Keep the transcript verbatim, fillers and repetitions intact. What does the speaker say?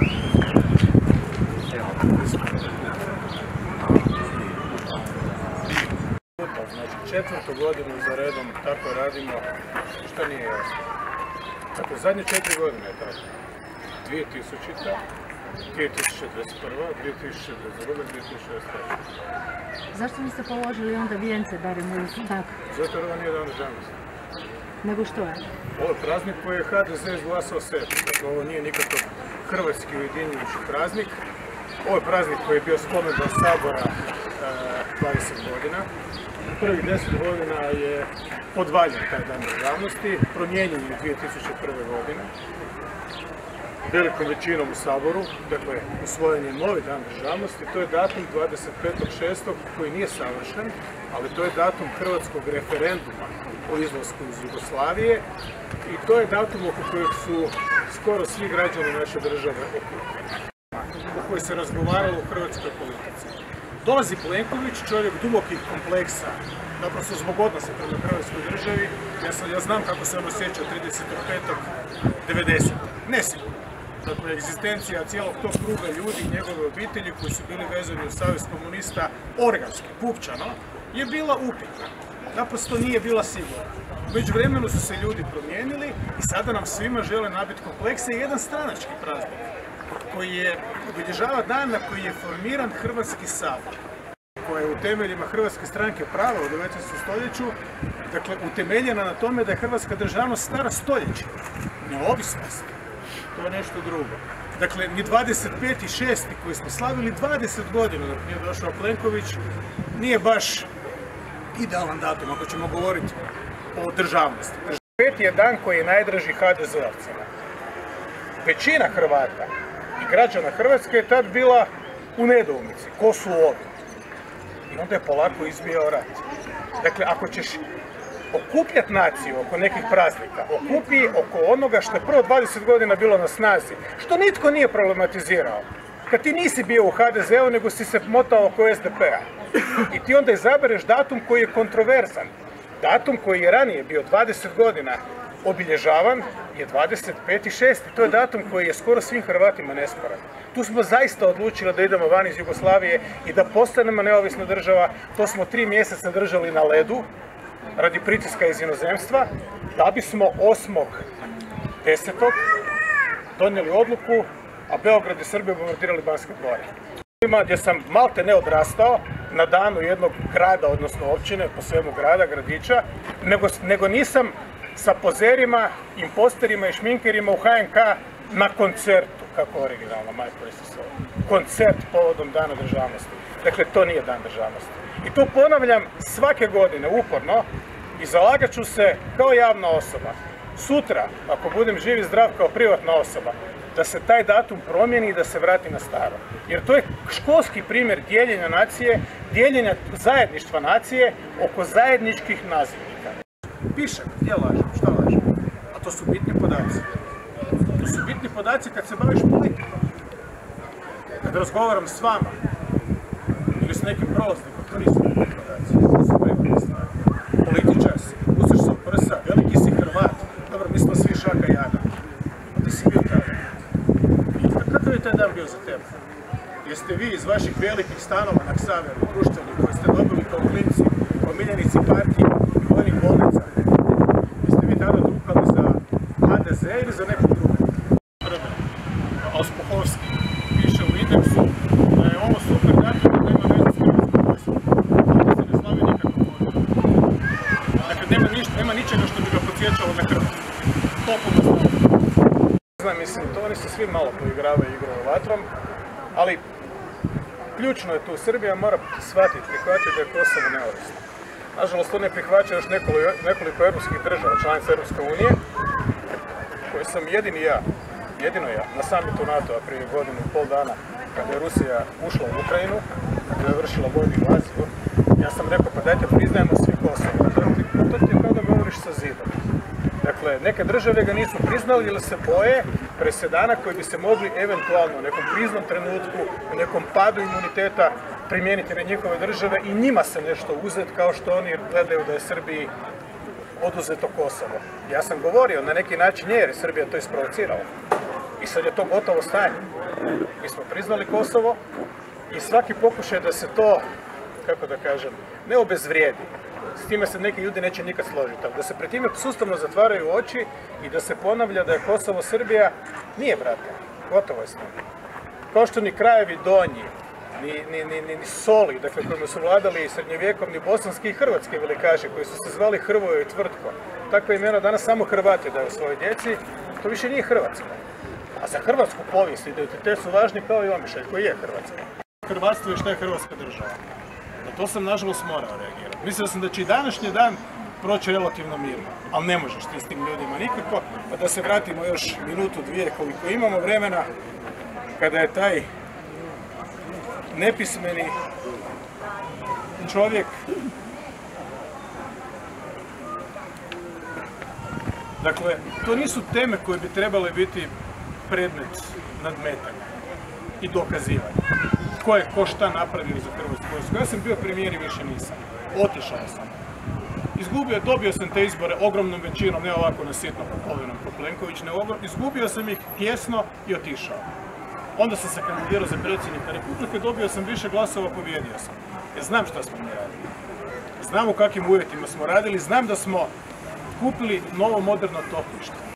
Znači četvrtu godinu za redom tako radimo, što nije jasno. Dakle, zadnje četiri godine je tako. dvije tisućita, dvije tisuće dvadeset prva, dvije tisuće dvadeset druga, dvije tisuće dvadeset treća. Zašto niste položili onda vijence, barem u znak? Zato jer ovo nije dan državnosti. Nego što je? Ovo je praznik koji je ha de ze izglasao sebi. Dakle, ovo nije nikakav hrvatski ujedinjujući praznik. Ovo je praznik koji je bio spomendan Sabora dvadeset godina. U prvih deset godina je podvaljen taj dan državnosti, promijenjen je dvije tisuće prve godine. Velikom većinom u Saboru, dakle, usvojen je novi dan državnosti, to je datum dvadeset petog šestog koji nije savršen, ali to je datum hrvatskog referenduma o izlasku iz Jugoslavije i to je datum oko kojeg su skoro svi građani naše države okupljeni, o kojoj se razgovaralo u hrvatskoj politici. Dolazi Plenković, čovjek dubokih kompleksa, naprosto zbog odnosa prema hrvatskoj državi. Ja, sam, ja znam kako se on osjeća tridesetog petog devedesetog Ne sigurno. Dakle, egzistencija cijelog tog kruga ljudi i njegove obitelji koji su bili vezani u Savez komunista organski, pupčano, je bila upitna. Naprosto nije bila sigurna. U međuvremenu su se ljudi promijenili i sada nam svima žele nabiti komplekse i jedan stranački praznik koji je obilježava dan na koji je formiran Hrvatski sabor, koja je u temeljima Hrvatske stranke prava u devetnaestom stoljeću, dakle, utemeljena na tome da je hrvatska državnost stara stoljeće, neovisnost. To je nešto drugo. Dakle, ni dvadeset peti šesti koji smo slavili dvadeset godina dok nije došao Plenković, nije baš idealan datum ako ćemo govoriti o državnosti. peti je dan koji je najdraži ha de zeovcima. Većina Hrvata i građana Hrvatske je tad bila u nedoumici. Ko su ovi? I onda je polako izbijao rat. Dakle, ako ćeš okupljati naciju oko nekih praznika, okupi oko onoga što je prvo dvadeset godina bilo na snazi, što nitko nije problematizirao. Kad ti nisi bio u ha de zeu, nego si se motao oko es de pe a. I ti onda izabereš datum koji je kontroverzan. Datum koji je ranije bio dvadeset godina obilježavan je dvadeset peti šesti To je datum koji je skoro svim Hrvatima nesporan. Tu smo zaista odlučili da idemo van iz Jugoslavije i da postanemo neovisna država. To smo tri mjeseca držali na ledu radi pritiska iz inozemstva, da bismo osmog desetog donijeli odluku, a Beograd i Srbiju bombardirali Banske dvore. Gdje sam malte ne odrastao na danu jednog grada, odnosno općine, po svemu grada, gradića, nego, nego nisam sa pozerima, imposterima i šminkerima u ha en ka na koncertu, kako originalno, majko Isusovo. Koncert povodom dana državnosti. Dakle, to nije dan državnosti. I to ponavljam svake godine, uporno, i zalagat ću se kao javna osoba. Sutra, ako budem živ i zdrav kao privatna osoba, da se taj datum promijeni i da se vrati na staro. Jer to je školski primjer dijeljenja nacije, dijeljenja zajedništva nacije oko zajedničkih nazivnika. Pišem, gdje lažem, šta lažem? A to su bitni podaci. To su bitni podaci kad se baviš politikom. Kad razgovaram s vama ili s nekim prolaznikom, to nisu bitni podaci. To su privatne stvari. Političar si, pustiš se u prsa, veliki si Hrvat. Dobro, mi smo svi šaka jada. Ti si bio tada. I kakav je taj dan bio za tebe? Jeste vi iz vaših velikih stanova na Ksaveru, društvenih, koje ste dobili kao klinci, kao miljenici partije i vojnih bolnica, jeste vi tada drukali za ha de ze ili za nekog drugog? Ospohovski piše u indeksu da je ovo super datum da nema veze s hrvatskom vojskom. Da se ne slavi nikako vojno. Dakle, nema, ništa, nema ničega što bi ga podsjećalo na Hrvatsku. Toliko da znamo. Znam, mislim, to oni se svi malo poigravaju i igraju vatrom, ali ključno je tu, Srbija mora shvatiti, prihvatiti da je Kosovo neovisno. Nažalost, to ne prihvaća još nekoliko, nekoliko europskih država, članica Europske unije, koje sam jedini ja, jedino ja, na samitu NATO-a prije godinu i pol dana, kada je Rusija ušla u Ukrajinu, kada je vršila vojnu invaziju, ja sam rekao, pa dajte priznajemo svi Kosovo. To ti je kao da govoriš sa zidom. Dakle, neke države ga nisu priznali ili se boje presedana koji bi se mogli eventualno u nekom kriznom trenutku, u nekom padu imuniteta primijeniti na njihove države i njima se nešto uzeti kao što oni gledaju da je Srbiji oduzeto Kosovo. Ja sam govorio na neki način jer je Srbija to isprovocirala. I sad je to gotovo stanje. Mi smo priznali Kosovo i svaki pokušaj da se to, kako da kažem, ne obezvrijedi. S time se neki ljudi neće nikad složiti. Da se pred time sustavno zatvaraju oči i da se ponavlja da je Kosovo Srbija, nije, brate. Gotovo je s njim. Kao što ni krajevi donji, ni, ni, ni, ni Soli, dakle kojima su vladali srednjovjekovni bosanski i hrvatski velikaši koji su se zvali Hrvoje i Tvrtko. Takva imena danas samo Hrvati daju svojoj djeci, to više nije Hrvatska. A za hrvatsku povijest identitet su važni kao i Omišalj koji je Hrvatska. Hrvatstvo je šta je Hrvatska država. Na to sam nažalost morao reagirati. Mislio sam da će i današnji dan proći relativno mirno, ali ne možeš ti s tim ljudima nikako. Pa da se vratimo još minutu, dvije koliko imamo vremena, kada je taj nepismeni čovjek dakle, to nisu teme koje bi trebale biti predmet nadmetanja i dokazivanja. Ko je ko šta napravio za Hrvatsku vojsku. Ja sam bio premijer i više nisam. Otišao sam. Izgubio, dobio sam te izbore ogromnom većinom, ne ovako na sitno polovinom ko Plenković, ne ogrom, izgubio sam ih tjesno i otišao. Onda sam se kandidirao za predsjednika Republike, dobio sam više glasova, pobijedio sam. Ja znam šta smo mi radili. Znam u kakvim uvjetima smo radili, znam da smo kupili novo moderno topništvo.